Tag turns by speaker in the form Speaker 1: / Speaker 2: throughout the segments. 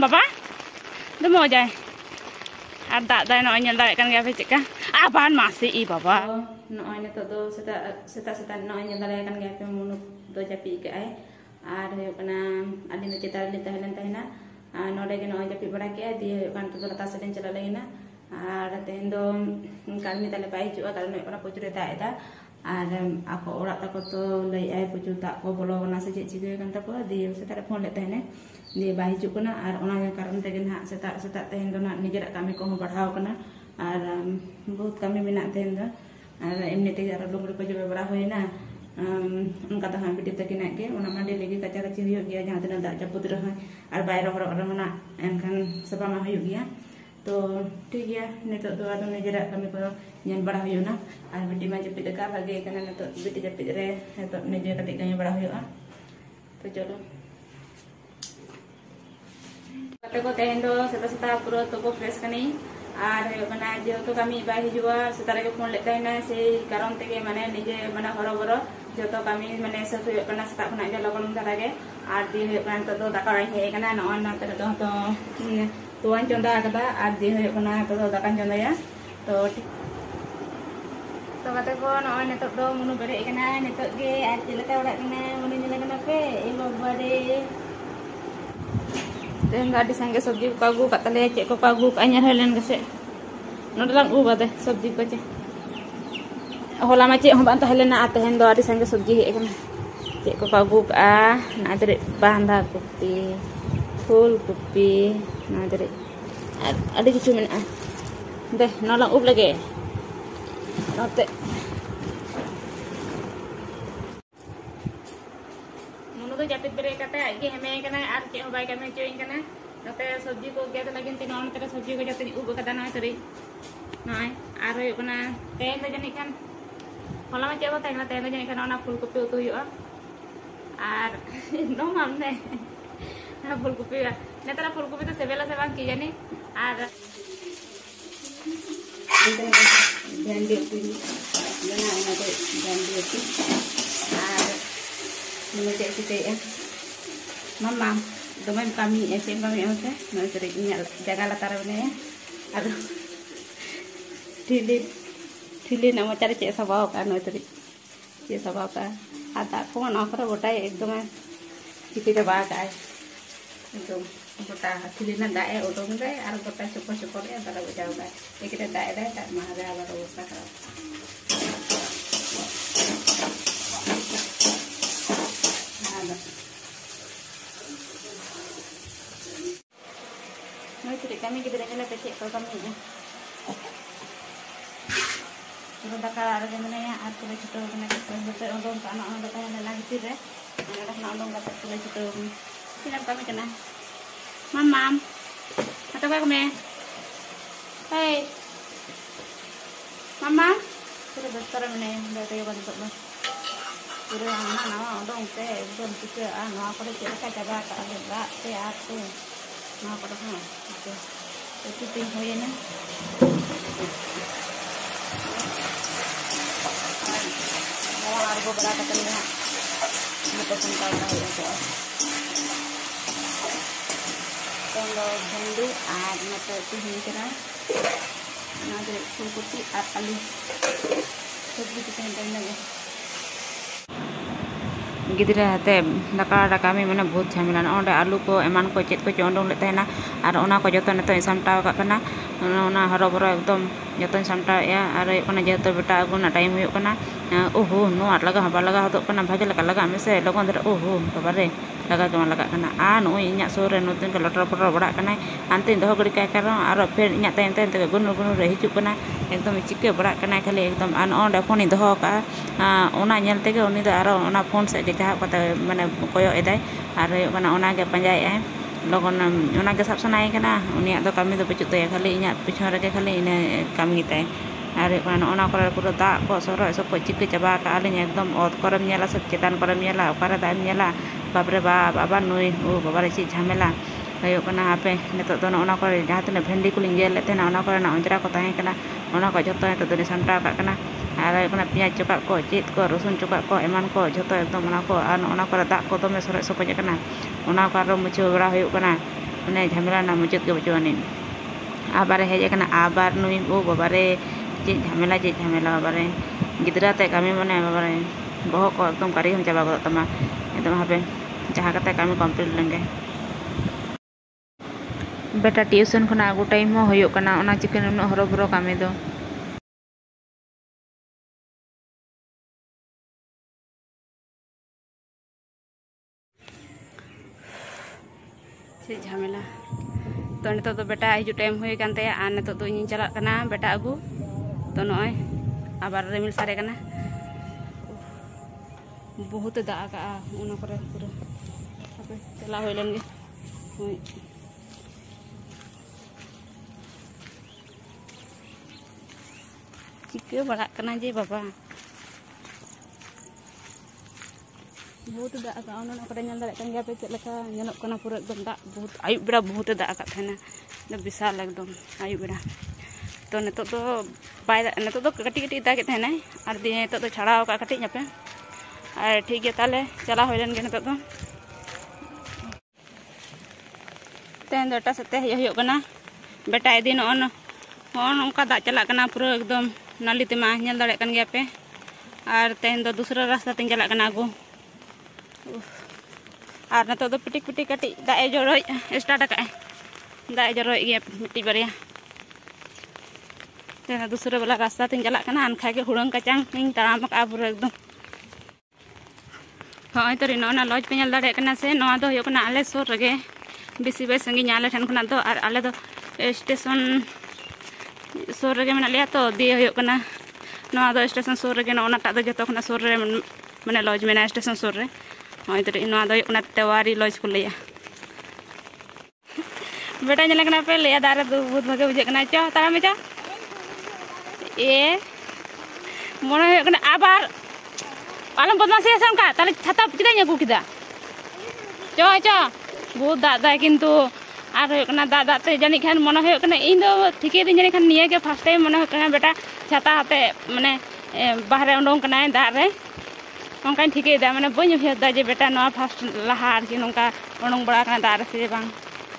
Speaker 1: बाबा दो मजाय और दाग दाय नय नेल दाड़े कान गया पे चेका आबार मासे ई बाबा नय नितो दो सेता सेता सेता नय नेल दाड़े कान गया पे मुनु दो जापी काय और होय कना आदि न चेता ले तहलन तहना नोडे के नय जापी बड़ा के दिए कान तो लता सेन चला लेना और तेन दो कामी ताले पाई जुआ कारण नय कना पुचुरे दाएदा और ako orak tako to lay ay pucu tak ko bolo na se cik cik kan tako di setar phone le tehne di bai hijuk kana ar ona karon tegen hak setak setak tehen do nak nijerak kami ko badhau kana ar बहुत kami menak tehen do ar emni te ar lungri ko jobe bara hoina उनका तो हाँ बिटी तक के उना मांडे लेगी कच्चा कच्ची हुई गया जहाँ तना दाग जपुत रहा और बाहर रहा एनखान सफा मा हुई गया तो ठीक है नितो दो आदो निजरा कमी को ñan बड़ा हुई ना और बिटी मा जपित का भागे कना नितो बिटी जपित रे तो निजे कटी कमी बड़ा हुई तो चलो कते को तेन दो सेता सेता पूरा तो को फ्रेश कनी और कना जे तो कमी बाय हिजुआ सेता रे फोन लेते ना से कारण ते माने निजे माने हरो बरो जो तो कमी माने से कना सेता खना जे लगन धरा के और दी कना तो दाका हे कना न ना तो tuan conda kata adi hoy kona to dakan conda ya to kata ko no netok do munu bere kana netok ge ati leka ora kana munu nyela kana pe e babare ten gadi sange sabji ko agu katale cek ko agu anyar helen gese no dalang u bade sabji ko ce hola ma cek hon helen na ate hen do adi sange sabji he kana cek ko agu ka na ade banda kopi full kopi nah dari ada gitu mana deh nolong up lagi note munu tuh japit beri kata lagi heme kena arti obai kami cuing kena note sabji ko gaya lagi tinon terus sabji ko jatuh up kata nah tadi nah aro yuk kena teh tuh jadi kan kalau macam apa teh tuh jadi kan orang full kopi tuh yuk ar dong deh full kopi ya Netra फूलकोपी तो सेवेला से बांग की जानी are भेंडी होती बना ना तो भेंडी होती आर मुझे ऐसे मम्मा तो मैं कमी ऐसे कमी होते मैं तो जगह लता रहे हैं आर ठीली ठीली ना मैं चारे चेक सबाव का नौ तरी चेक सबाव का आता कौन आकर बोटाई एकदम किसी के बाग आए एकदम गोटा थिली ना दाए उडोंग रे और गोटा चुको चुको रे बारा बजाव दा एकरे दाए रे ता महारा बारा अवस्था खराब हां मैं तो kami गिदरे ने पे चेक kami ya तो दाका आर जमने या आर को छोटो कने तो उडोंग का ना उडोंग का लगी रे ana ना उडोंग का तो छोटो सिना kami kena Mamam, atau apa kami? Hey, mama, sudah besar mana? Dah kayu kan tu mas. Sudah anak nawa dong teh, belum juga. Nawa pada cerita jaga kalau enggak teh aku. Nawa pada mana? Itu tinggal ya ni. Nawa argo berapa kali nak? Mata sangkal tahu itu. Kalau bendu ad mata tuhin kena, nanti fulkopi ad alu, sabji kita hendak lagi. गिदरे हते दाका दाका में मने बहुत झमेला ओंडे आलू को एमान को चेत को चोंडों लेते हैं ना और ओना को जतो नतो सामटाव का कना ओना हरो बरो एकदम जतो सामटाव या और ओना जतो बेटा अगुना टाइम हुयो कना ओहो नो आट लगा हबा लगा हतो कना भाजे लगा लगा में से लगन दरे ओहो बाबा रे लगा के लगा कना आ नो इन्या सोरे नतुन के लटर पटर बड़ा कना आनते दहो गड़ी का करो और फिर इन्या तेन तेन ते गुनु गुनु रे हिजु कना एकदम चिके बड़ा कना खाली एकदम आन ओंडे फोन दहो का ओना नेल तेगे उनी दो आरो ओना फोन से जहाँ कते माने कोयो एदाय और ओना के पंजाय आए लगन ओना के सब सनाय कना उनिया दो कमी दो पचुत तय खाली इन्या पिछन रे खाली इने कमी ताय और ओना करे पूरा दाग को सरो सब को चिके चाबा का आलिन एकदम ओत करम नेला सब चेतान करम नेला ओकारे दाम नेला बाबरे बाप आबा नुई ओ बाबा रे ची झमेला हयो कना आपे नेतो दो ओना करे जहाँ तने भेंडी को लिंग गेल लेते ना ओना करे ना अंजरा को ताहे कना ओना को जतो नेतो दो सामटा का कना और पियाज चुका को चेत को रसुन चुका को एमान को जो एकदम को दाग को दमे सर सपज मुछे बड़ा मैंने झमेला ना मुचाद के बचो आनी आबार हेज आबार नुई ओ बाबारे चे झमेला बाबारे गिद्रा ते कमी मने बाबारे बह को एकदम कारी हम चाबा गो तमा एकदम हापे जहाँ कते कमी कमप्लीट लेंगे बेटा ट्यूशन खना आगू टाइम हो होयो कना ओना चिकन उन हरबरो कमी दो से झमेला तो नितो तो बेटा हिजु टाइम हुई कानते आ नितो तो इन चला कना बेटा आगू तो नय आबार रिमिल सारे कना बहुत दाग का उना करे पूरा अपे चला होय लेन गे होय चिके बड़ा कना जे बाबा बहुत दाग का उना करे नल दाड़े कन गया पे चेक लेका नेलक कना पूरा एकदम दाग बहुत आयु बेड़ा बहुत दाग का थाना विशाल एकदम आयु बेड़ा तो नितो तो बाय नितो तो कटी कटी दाग के थाना और दिए नितो तो छाड़ाव का कटी पे और ठीक है ताले चला हो लेन गे नितो तो तेन दो एटा सते हो कना बेटा दिन ऑन उनका दाग चला कना पूरा एकदम नाली तेमा नेल दाड़े कन गया पे और तेन दो दूसरा रास्ता तीन चला कना आगू और नितो तो पिटिक पिटिक कटी दाग जरो स्टार्ट का दाग जरो गया मिट्टी बारिया तेना दूसरा वाला रास्ता तीन चला कना अनखा के हुड़ंग कचांग इन ताराम का पूरा एकदम हाँ तो ना लॉज पे दाड़े से नवा दो होयो कना आले सुर रगे बेसी बेस संगी आले ठन खना तो और आले दो स्टेशन सुर रगे मेना लिया तो दिए होयो कना नवा दो स्टेशन सुर रगे ओनाटा दो जतो खना सुर रे माने लॉज मेना स्टेशन सुर रे हाँ तो नवा दो होयो कना तेवारी लॉज को लिया बेटा नेले कना पे लिया दारे दो बहुत भागे बुझे कना च तारा में च ए मोने होयो कना आबार आलम बदमाशी आसन का ताले छाता चिदा अगू किदा चो चो बहुत दादा किंतु और होना दादा ते जानी खान मन होना इन दो ठीके दिन जानी खान निये के फर्स्ट टाइम मन होना बेटा छाता हाते माने बाहरे उडों कना दाग रे ओंका ठीके दा माने बई उयहर जे बेटा नवा फर्स्ट लहा आरकी नोंका उडों बड़ा कना दाग रे से बांग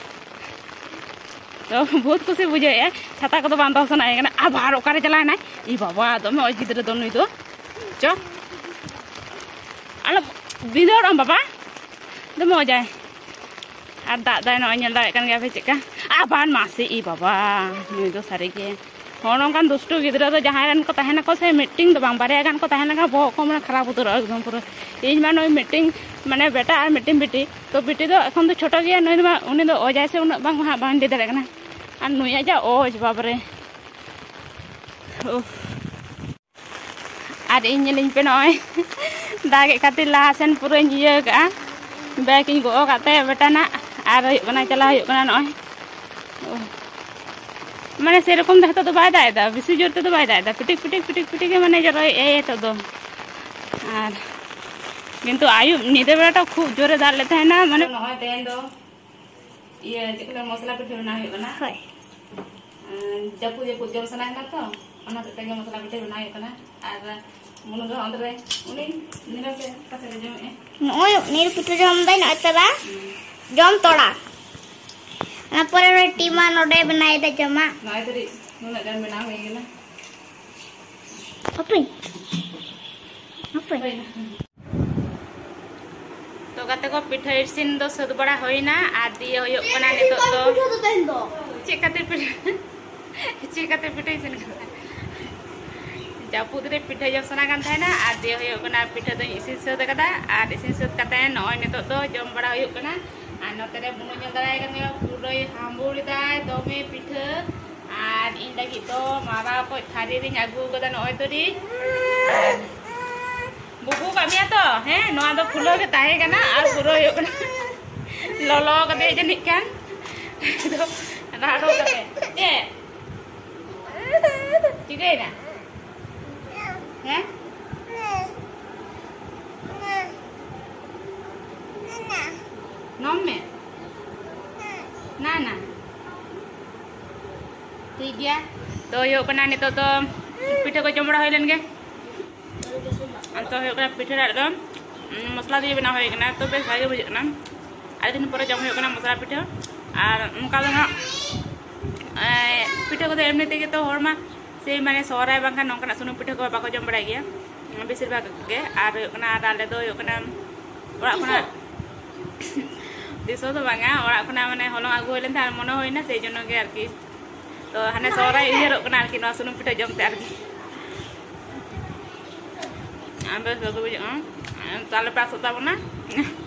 Speaker 1: तो बहुत खुशी बुझे छाता को बांध सना आबार ओकारे चलाना ई बाबा दमे ओई गिद्रा दो नुई दो चो आलो बिदोड़ बाबा दमे जाए और दाग दाय नय नेल दाड़े कन गया पे चेका आबार मासी ई बाबा नुई दो सारी के हर नोंकान दुष्टु गिद्रा दो जहां रन को तहना को से मीटिंग दो बांग बारे गान को तहना का बह को माने खराब उतर एकदम पूरा इन मा नय मीटिंग माने बेटा और मीटिंग बिटी तो बिटी दो एखन तो छोटो गया नय उनी दो अजाय से उन बांग हा बांग दे दाड़े कना और नुया जा ओज बाबरे और इन नेलिन पे नय दागे खातिर लहा सेन पूरा इये का बैग इन गो काते बेटा ना और चला नय माने से रकम देखते तो बाय दादा बेसी जोर तो बाय दादा पिटिक पिटिक पिटिक पिटिक माने जरो तो दो और किंतु आयु निदे बेटा खूब जोरे दाग लेते हैं ना माने नय तेन दो ये चिकन मसला पिठे बना होना होय जपु जपु जम सना है तो ओना ते मसला पिठे बना होना और मुनु दो अंदर उनी निरा से कासे जम नय नीर पिठे जम दाई न तबा जम तोड़ा ना पर टीमा नोडे बनाए दे जमा नय तरी नुना जन बना होई गेला अपे तो गाते को पिठा इसिन दो सद बड़ा होइना आ दिए होयो कना नितो दो चेकाते पिठा इसिन जापुद रे पिठा जम सना कान थायना आ दिए होयो कना पिठा दो इसिन सद कदा आ इसिन सद कते नय नितो दो जम बड़ा होयो कना आ नते रे बुनु जल दाय कने पुरै हांबुल दाय दमे पिठा आर इन लगी तो मारा को थारी रे आगु गदा नय तोरी बुबू कमिया तो हैं नवा दो फुलो के ताहे कना और पुरो होयो कना ललो कदे जनिक कान तो राडो कते ए चिगे ना हैं नम में ना ना ठीक गया तो होयो कना नितो तो पिठा को जमड़ा होय लेन गे तो पिठा एकदम मसला दिए बना हो तो बेस भागे बुझे और दिन पर जम हो मसला पिठा और उनका पिठा को एमनी तेगे तो हर मा से माने सहराय बांखान नोंकना सुनुम पिठा को बाको जम बड़ाय गया बेसिर भाग के और आले दो ओड़ा खना दिसो तो बांगा ओड़ा खना माने हलंग आगु होइलेन था मने होइना से जनो के आरकी तो हाने सहराय इहेरो कना आरकी नवा सुनुम पिठा जमते आरकी आंबे सगु बुझ ताले पास होता बना